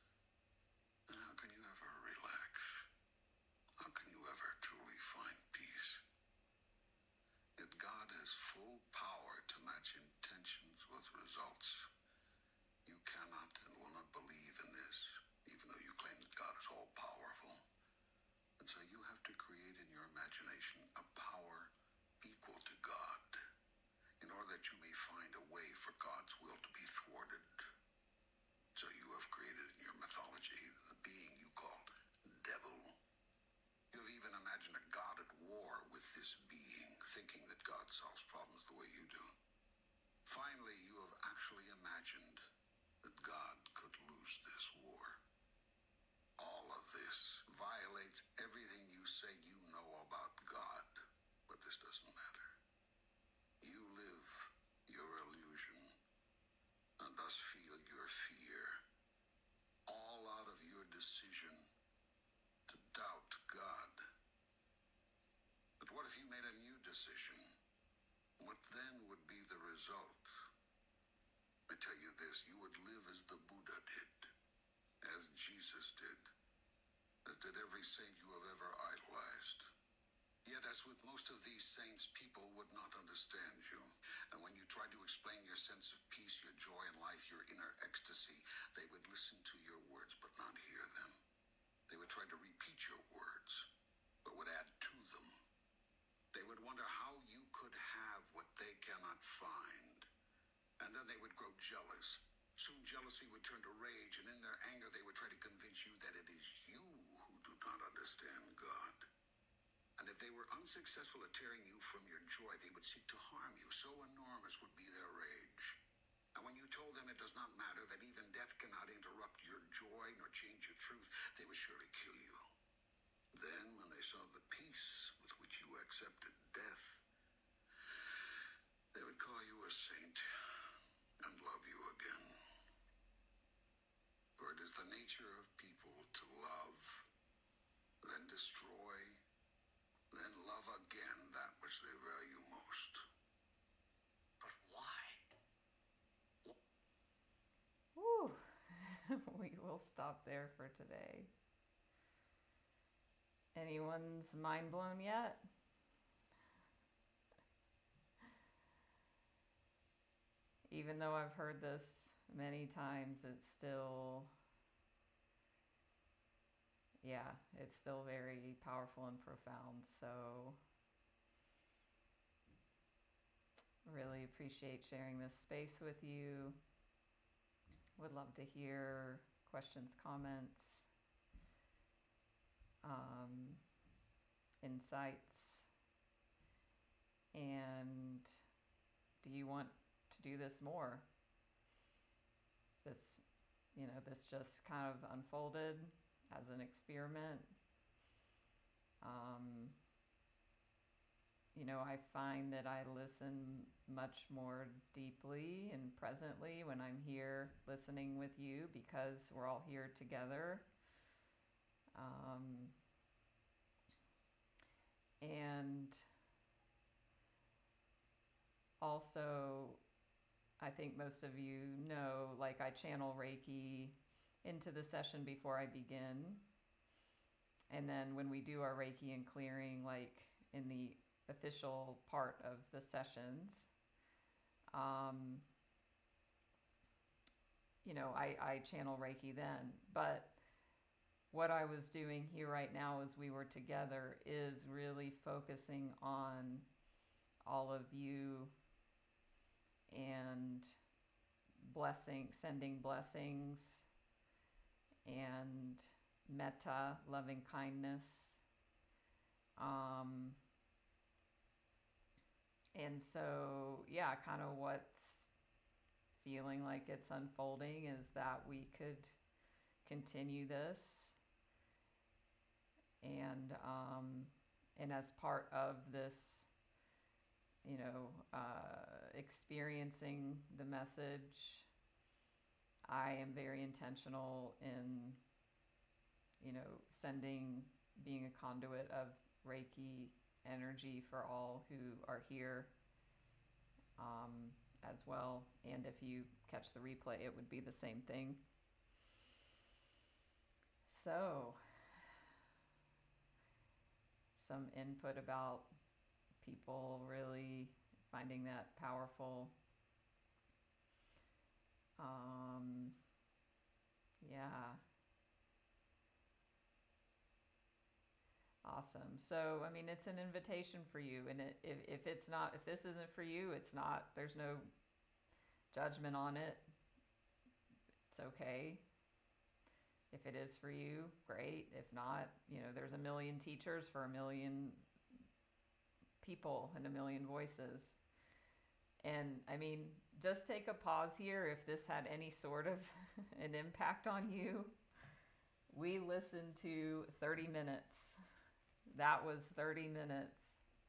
then how can you ever relax? How can you ever truly find peace? Yet God has full power to match intentions with results. You cannot and will not believe in this, even though you claim that God is all-powerful. And so you have to create in your imagination a power equal to God, in order that you may find a way for God's will to be thwarted. So you have created in your mythology the being you call devil. You have even imagined a God at war with this being, thinking that God solves problems the way you do. Finally, you have actually imagined that God could lose this war. All of this violates everything you say you know about God, but this doesn't matter. You live your illusion, and thus feel your fear, all out of your decision to doubt God. But what if you made a new decision? What then would be the result? I tell you this, you would live as the Buddha did, as Jesus did, as did every saint you have ever idolized. Yet, as with most of these saints, people would not understand you. And when you tried to explain your sense of peace, your joy in life, your inner ecstasy, they would listen to your words but not hear them. They would try to repeat your words, but would add to them. They would wonder how you could have what they cannot find. And then they would grow jealous. Soon jealousy would turn to rage, and in their anger they would try to convince you that it is you who do not understand God. And if they were unsuccessful at tearing you from your joy, they would seek to harm you. So enormous would be their rage. And when you told them it does not matter, that even death cannot interrupt your joy nor change your truth, they would surely kill you. Then, when they saw the peace with which you accepted death, they would call you a saint and love you again. For it is the nature of people to love, then destroy, then love again that which they value most. But why? Woo! We will stop there for today. Anyone's mind blown yet? Even though I've heard this many times, it's still, it's still very powerful and profound. So really appreciate sharing this space with you. Would love to hear questions, comments, insights. And do you want to do this more? This just kind of unfolded as an experiment. I find that I listen much more deeply and presently when I'm here listening with you, because we're all here together. And also, I think most of you know, like, I channel Reiki into the session before I begin. And then when we do our Reiki and clearing, like in the official part of the sessions, I channel Reiki then. But what I was doing here right now as we were together is really focusing on all of you and sending blessings and metta, loving kindness. And so, yeah, kind of what's feeling like it's unfolding is that we could continue this. And as part of this, experiencing the message, I am very intentional in, being a conduit of Reiki energy for all who are here as well. And if you catch the replay, it would be the same thing. So, some input about people really finding that powerful. Yeah. Awesome. So, I mean, it's an invitation for you. And if this isn't for you, it's not, there's no judgment on it. It's okay. If it is for you, great. If not, there's a million teachers for a million people and a million voices. And I mean, just take a pause here. If this had any sort of an impact on you, we listened to 30 minutes. That was 30 minutes.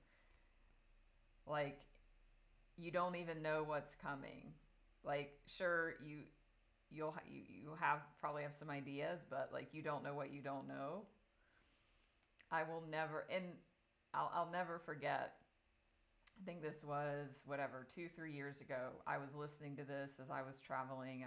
Like, you don't even know what's coming. Like, sure, you probably have some ideas, but like, you don't know what you don't know. I will never, and I'll never forget. I think this was 2-3 years ago. I was listening to this as I was traveling.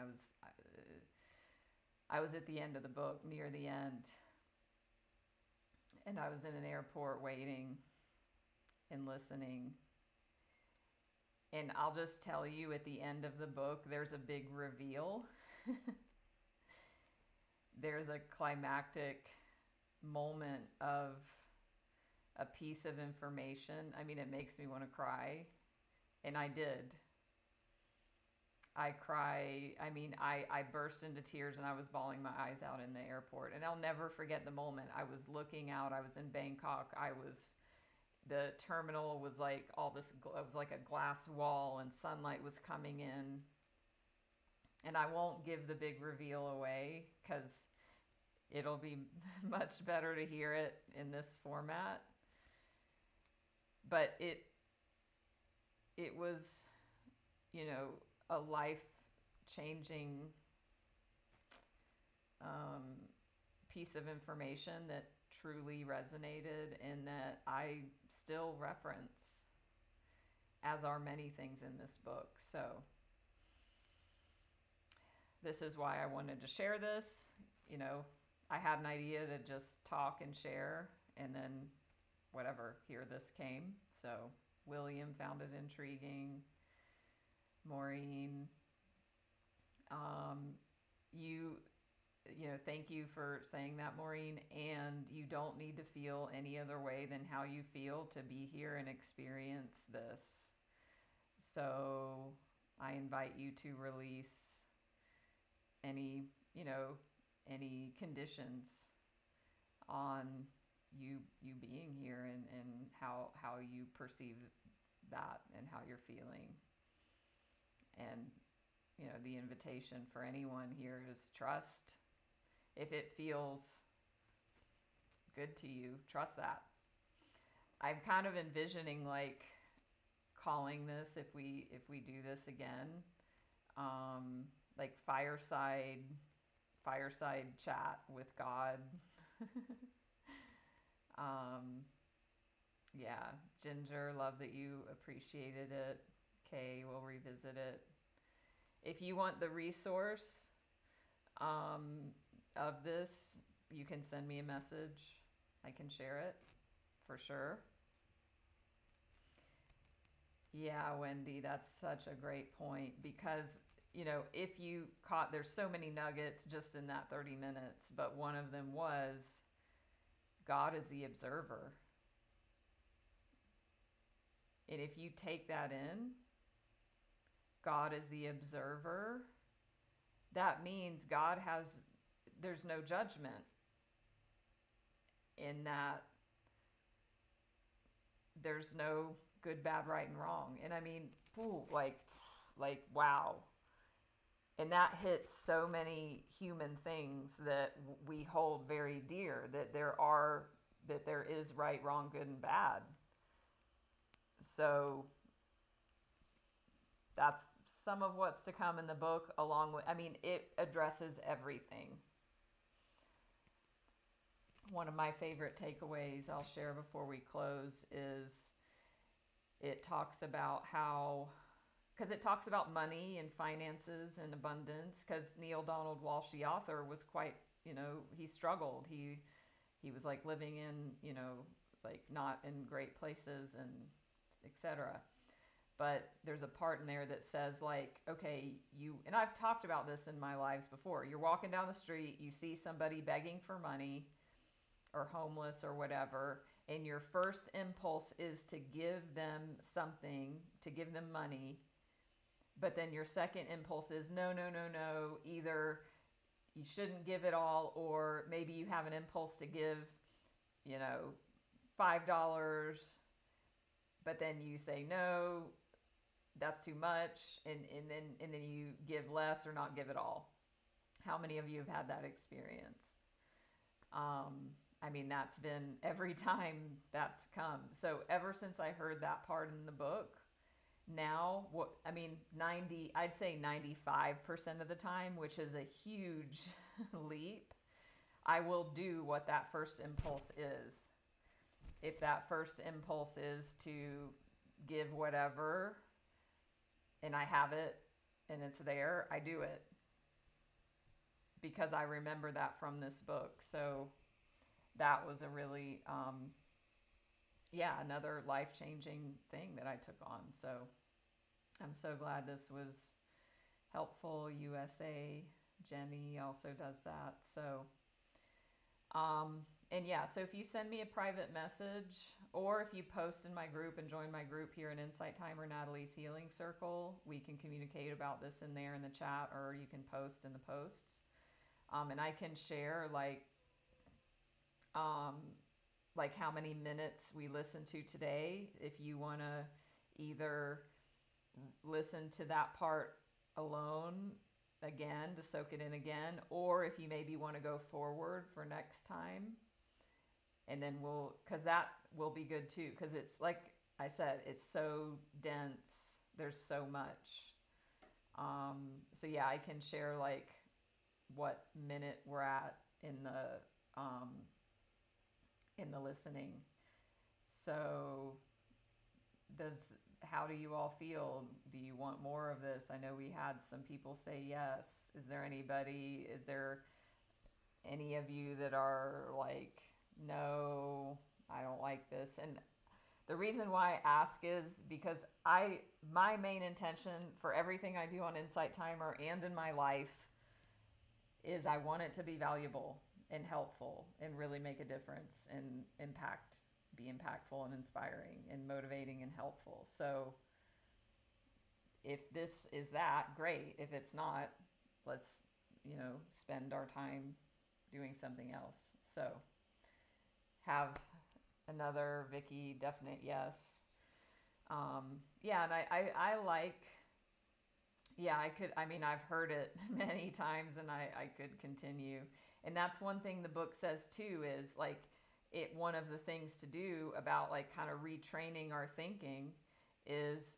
I was at the end of the book, near the end. And I was in an airport waiting and listening. And I'll just tell you, at the end of the book, there's a big reveal. There's a climactic moment of a piece of information. I mean, it makes me want to cry. And I did. I cry. I mean, I burst into tears and I was bawling my eyes out in the airport. And I'll never forget the moment. I was looking out. I was in Bangkok. The terminal was like all this, it was like a glass wall and sunlight was coming in. And I won't give the big reveal away because it'll be much better to hear it in this format. But it was, a life-changing piece of information that truly resonated and that I still reference, as are many things in this book. So this is why I wanted to share this. I had an idea to just talk and share, and then here this came. So William found it intriguing. Maureen, thank you for saying that, Maureen. And you don't need to feel any other way than how you feel to be here and experience this. So I invite you to release any conditions on you being here and how you perceive that and how you're feeling. And, the invitation for anyone here is trust. If it feels good to you, trust that. I'm kind of envisioning like calling this, if we do this again, like fireside chat with God. Yeah, Ginger, love that you appreciated it. Kay, we'll revisit it. If you want the resource of this, you can send me a message. I can share it for sure. Yeah, Wendy, that's such a great point, because you know, if you caught, there's so many nuggets just in that 30 minutes, but one of them was God is the observer. And if you take that in, God is the observer, that means there's no judgment in that. There's no good, bad, right, and wrong. And I mean, like, wow. And that hits so many human things that we hold very dear, that there is right, wrong, good, and bad. So that's some of what's to come in the book, along with, I mean, it addresses everything. One of my favorite takeaways I'll share before we close is it talks about how, because it talks about money and finances and abundance, because Neale Donald Walsch, the author, was quite, you know, he struggled. He was like living in, you know, like not in great places and etc. But there's a part in there that says, like, okay, and I've talked about this in my lives before. You're walking down the street, you see somebody begging for money or homeless or whatever, and your first impulse is to give them something, to give them money. But then your second impulse is, no, either you shouldn't give it all, or maybe you have an impulse to give, you know, $5, but then you say, no, that's too much, and then you give less or not give it all. How many of you have had that experience? I mean, that's been every time that's come. So ever since I heard that part in the book, now, I'd say 95% of the time, which is a huge leap, I will do what that first impulse is. If that first impulse is to give whatever, and I have it, and it's there, I do it. Because I remember that from this book. So that was a really, another life-changing thing that I took on. So I'm so glad this was helpful. USA, Jenny also does that. So, so if you send me a private message, or if you post in my group and join my group here in Insight Time or Natalie's Healing Circle, we can communicate about this in there in the chat, or you can post in the posts. And I can share like how many minutes we listened to today. If you want to either listen to that part alone again to soak it in again, or if you maybe want to go forward for next time, and then because that will be good too, because it's like I said, it's so dense, there's so much. So yeah, I can share like what minute we're at in the listening. So how do you all feel? Do you want more of this? I know we had some people say yes. Is there any of you that are like, no, I don't like this? And the reason why I ask is because my main intention for everything I do on Insight Timer and in my life is I want it to be valuable and helpful and really make a difference and be impactful and inspiring and motivating and helpful. So if this is that, great. If it's not, let's, spend our time doing something else. So have another Vicky definite yes. And I like, I've heard it many times, and I could continue. And that's one thing the book says too, is like one of the things to do about like kind of retraining our thinking is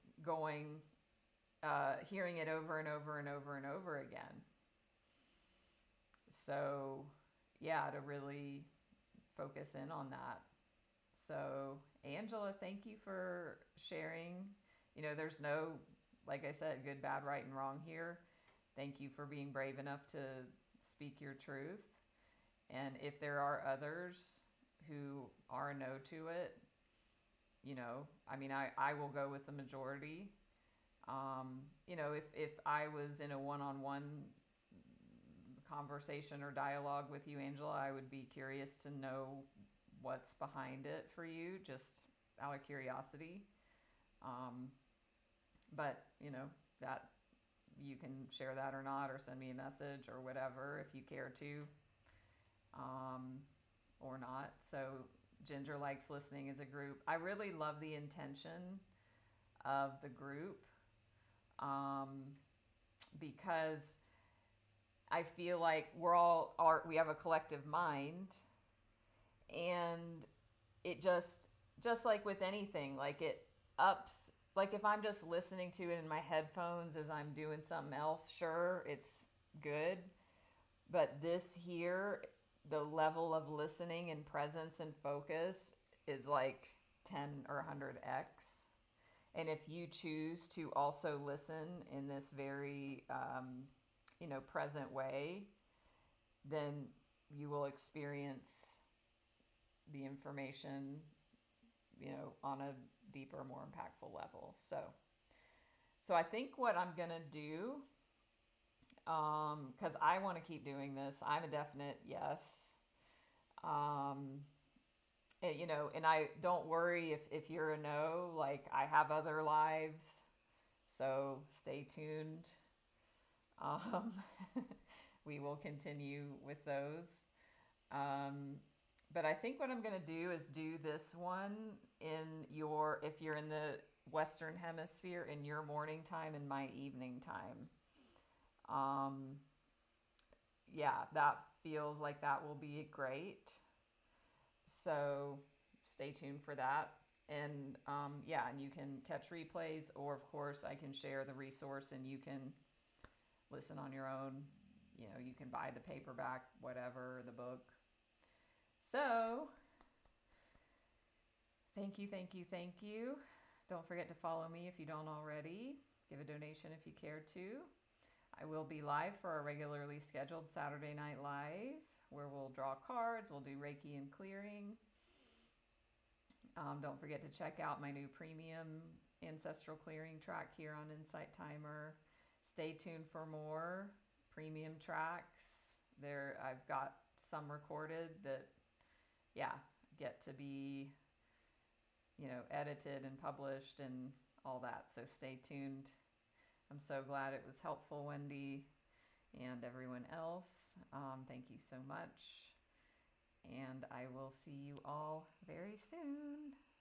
hearing it over and over and over and over again. So yeah, to really focus in on that. So Angela, thank you for sharing. There's no, like I said, good, bad, right, and wrong here. Thank you for being brave enough to speak your truth. And if there are others who are no to it, I will go with the majority. You know, if I was in a one-on-one conversation or dialogue with you, Angela, I would be curious to know what's behind it for you, just out of curiosity. But, you know, that you can share that or not, or send me a message or whatever if you care to, or not. So Ginger likes listening as a group. I really love the intention of the group, because I feel like we have a collective mind, and it just like with anything, like it ups, like if I'm just listening to it in my headphones as I'm doing something else, sure, it's good. But this here, the level of listening and presence and focus is like 10 or 100x. And if you choose to also listen in this very, you know, present way, then you will experience the information, you know, on a deeper, more impactful level. So I think what I'm gonna do, because I want to keep doing this, I'm a definite yes. You know, and I don't worry if you're a no, like I have other lives, so stay tuned. We will continue with those. But I think what I'm going to do is do this one if you're in the Western Hemisphere, in your morning time and my evening time. Yeah, that feels like that will be great. So stay tuned for that. And yeah, and you can catch replays, or of course I can share the resource and you can listen on your own. You know, you can buy the paperback, whatever, the book. So thank you, thank you, thank you. Don't forget to follow me if you don't already. Give a donation if you care to. I will be live for our regularly scheduled Saturday Night Live, where we'll draw cards, we'll do Reiki and clearing. Don't forget to check out my new premium ancestral clearing track here on Insight Timer. Stay tuned for more premium tracks. I've got some recorded that, yeah, get to be, you know, edited and published and all that. So stay tuned. I'm so glad it was helpful, Wendy, and everyone else. Thank you so much. And I will see you all very soon.